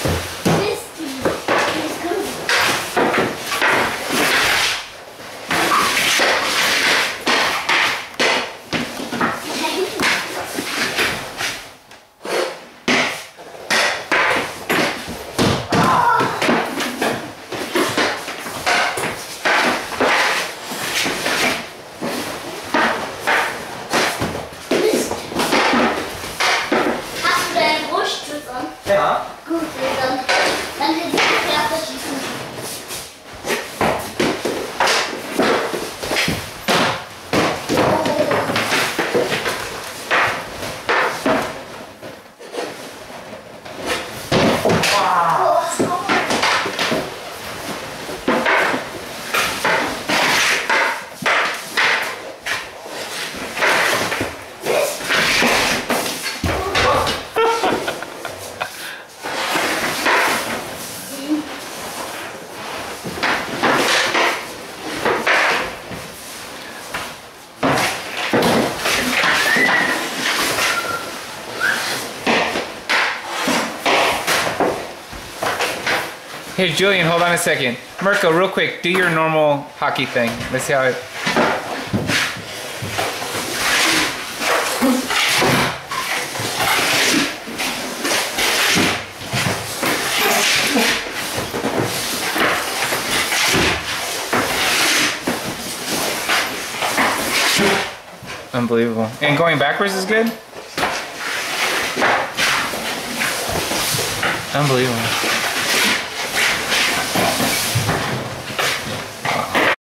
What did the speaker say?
Ja. Gut, dann hätte ich ja verschießen. Here, Julian, hold on a second. Mirko, real quick, do your normal hockey thing. Let's see how it... Unbelievable. And going backwards is good? Unbelievable.